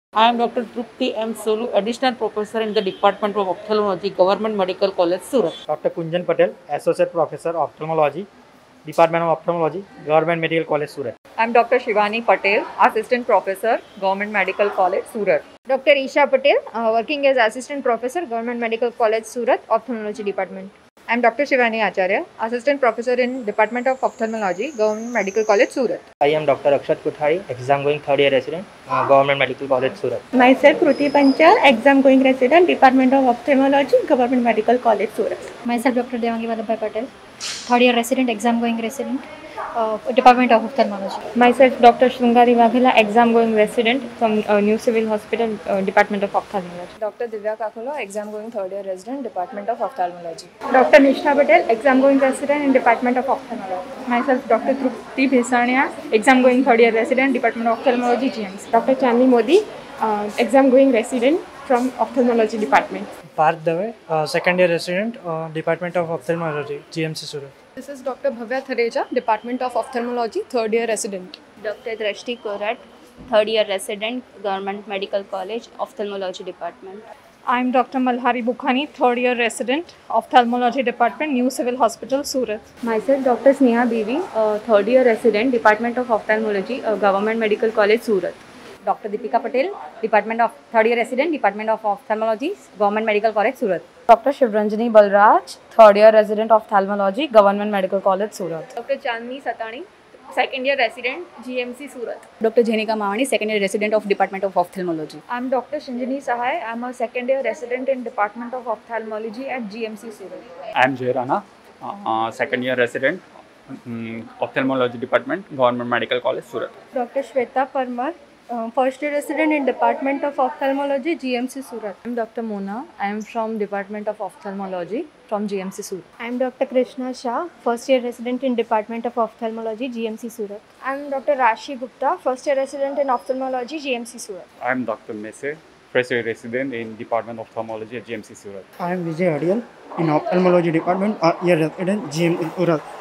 I am Dr. Trupti M. Solu, Additional Professor in the Department of Ophthalmology, Government Medical College, Surat. Dr. Kunjan Patel, Associate Professor, Ophthalmology, Department of Ophthalmology, Government Medical College, Surat. I'm Dr. Shivani Patel, Assistant Professor, Government Medical College, Surat. Dr. Isha Patel, working as Assistant Professor, Government Medical College, Surat, Ophthalmology Department. I'm Dr. Shivani Acharya, Assistant Professor in Department of Ophthalmology, Government Medical College, Surat. I am Dr. Akshat Kuthari, exam going third year resident, Government Medical College, Surat. Myself Kruti Panchal, exam going resident, Department of Ophthalmology, Government Medical College, Surat. Myself Dr. Devangi Vallabhai Patel, third year resident, exam going resident, Department of Ophthalmology. Myself Dr. Shrungari Vaghela, exam going resident from New Civil Hospital, Department of Ophthalmology. Dr. Divya Kakula, exam going third year resident, Department of Ophthalmology. Dr. Nishtha Patel, exam going resident in Department of Ophthalmology. Myself Dr. Trupti Bhesania, exam going third year resident, Department of Ophthalmology, GMC. Dr. Chandni Modi, exam going resident from Ophthalmology Department. Parth Dave, second year resident, Department of Ophthalmology, GMC Surat. This is Dr. Bhavya Thareja, Department of Ophthalmology, third year resident. Dr. Drashti Korat, third year resident, Government Medical College, Ophthalmology Department. I'm Dr. Malhari Bukhani, third year resident, Ophthalmology Department, New Civil Hospital, Surat. Myself Dr. Sneha Bibi, third year resident, Department of Ophthalmology, Government Medical College, Surat. Dr. Deepika Patel, Department of third year resident, Department of Ophthalmology, Government Medical College, Surat. Dr. Shivranjani Balraj, third year resident, Ophthalmology, Government Medical College, Surat. Dr. Chandni Satani, second year resident, GMC Surat. Dr. Jenika Mawani, second year resident of Department of Ophthalmology. I'm Dr. Shinjini Sahai. I'm a second year resident in Department of Ophthalmology at GMC Surat. I'm Jay Rana, second year resident, Ophthalmology Department, Government Medical College, Surat. Dr. Shweta Parmar, first year resident in Department of Ophthalmology, GMC Surat. I'm Dr. Mona. I am from Department of Ophthalmology from GMC Surat. I'm Dr. Krishna Shah, first year resident in Department of Ophthalmology, GMC Surat. I'm Dr. Rashi Gupta, first year resident in Ophthalmology, GMC Surat. I'm Dr. Mese, first year resident in Department of Ophthalmology at GMC Surat. I am Vijay Hadial in Ophthalmology Department, year resident, GMC Surat.